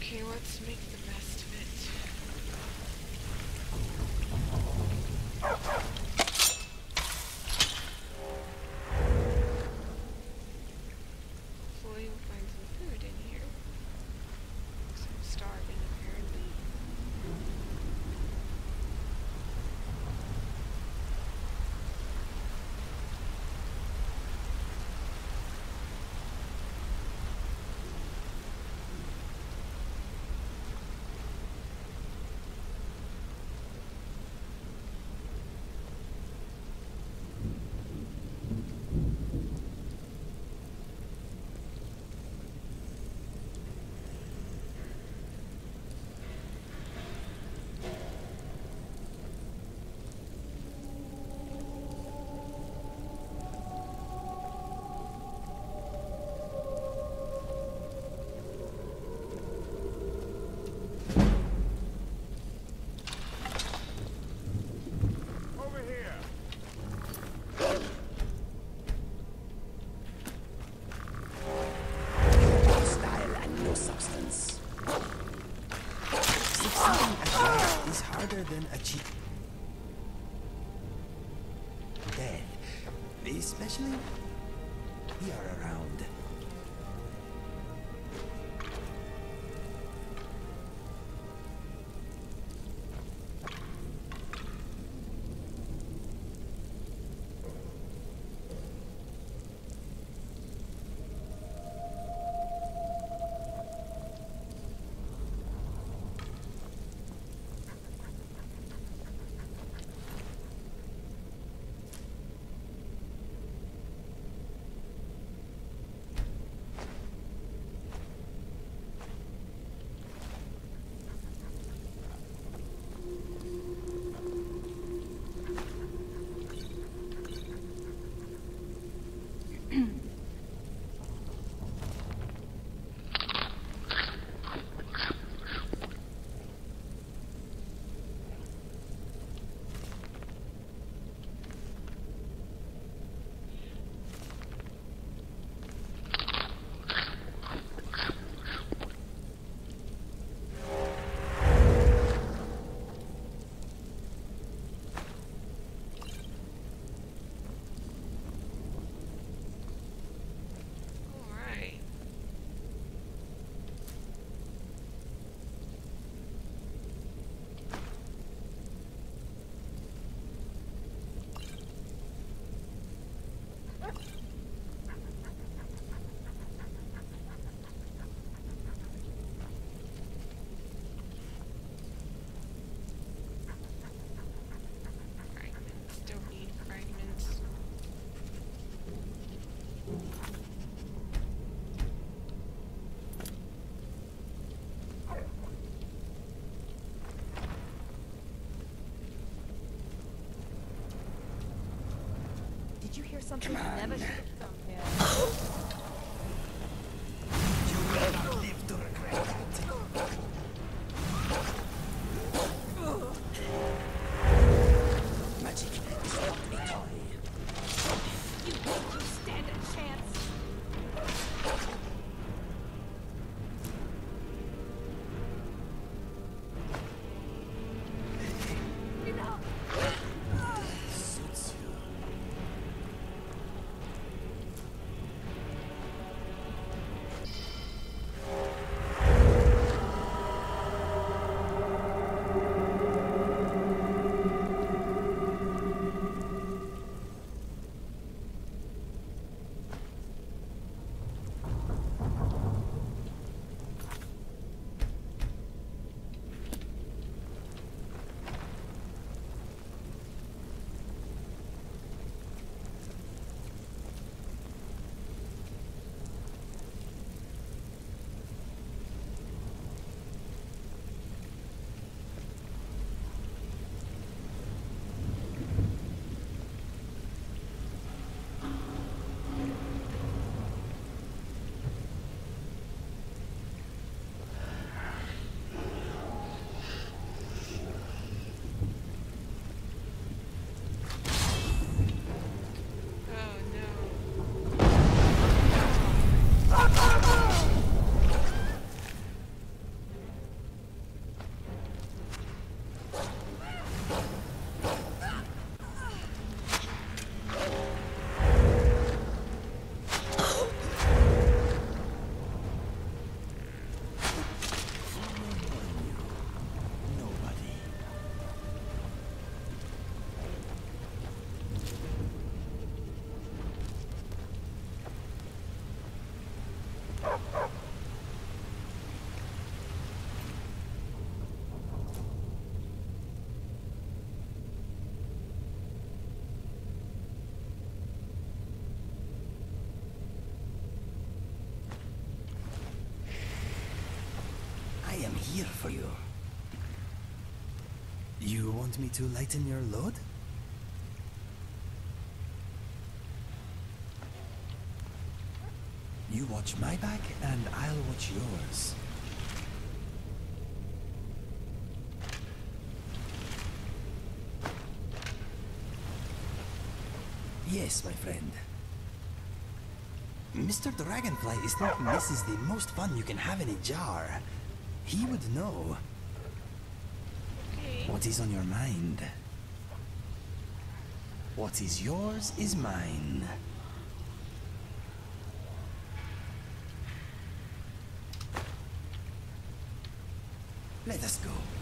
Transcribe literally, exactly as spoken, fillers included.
Okay, let's make the best of it. Hopefully we'll find some food in here. Because I'm starving, apparently. Than achieve death, especially we are around. Did you hear something you never should have done here? You will not live to regret it. Magic is not a toy. You think you stand a chance? Suits you. here for you. You want me to lighten your load? You watch my back, and I'll watch yours. Yes, my friend. Mister Dragonfly is thinking this is the most fun you can have in a jar. He would know. Okay. What is on your mind? What is yours is mine. Let us go.